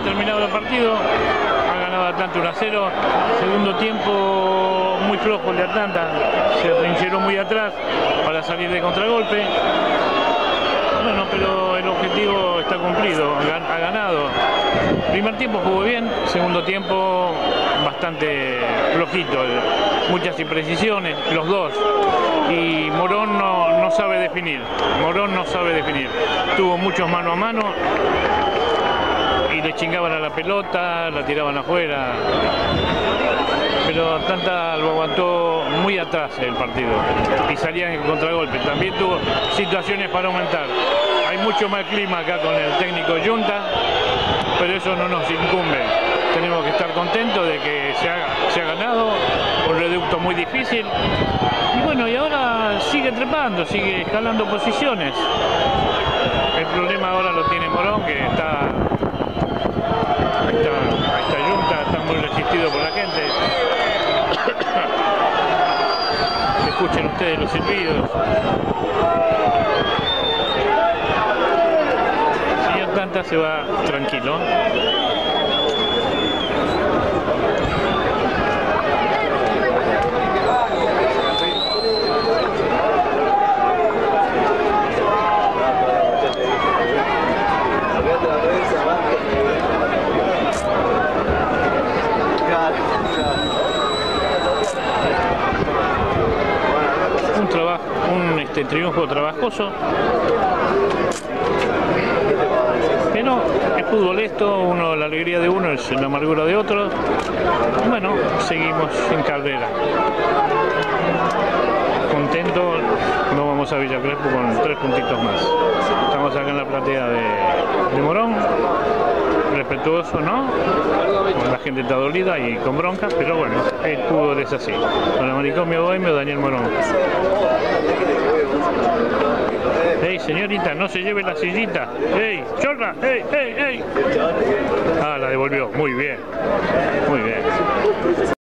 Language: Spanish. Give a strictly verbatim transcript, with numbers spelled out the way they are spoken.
terminado el partido, ha ganado Atlanta uno a cero. Segundo tiempo muy flojo el de Atlanta, se trincheró muy atrás para salir de contragolpe. Bueno, pero el objetivo está cumplido, ha ganado. Primer tiempo jugó bien, segundo tiempo bastante flojito, muchas imprecisiones, los dos. Y Morón no, no sabe definir, Morón no sabe definir. Tuvo muchos mano a mano y le chingaban a la pelota, la tiraban afuera. Pero Atlanta lo aguantó muy atrás el partido y salían en contragolpe. También tuvo situaciones para aumentar. Hay mucho mal clima acá con el técnico Junta, pero eso no nos incumbe. Tenemos que estar contentos de que se ha, se ha ganado un reducto muy difícil. Y bueno, y ahora sigue trepando, sigue escalando posiciones. El problema ahora lo tiene Morón, que está, está, está Junta, está muy resistido por la gente. Escuchen ustedes los silbidos. Y Atlanta se va tranquilo. Un trabajo, un este, triunfo trabajoso, pero el fútbol esto, uno, la alegría de uno es la amargura de otro. Bueno, seguimos en Caldera, contento. No vamos a Villa Crespo con tres puntitos más. Estamos acá en la platea de, de Morón, respetuoso, ¿no? La gente está dolida y con bronca, pero bueno, el fútbol es así. Con la Manicomio Bohemio, Daniel Morón. ¡Ey, señorita, no se lleve la sillita! ¡Ey, chorra! ¡Ey, ey, ey! Ah, la devolvió. Muy bien. Muy bien.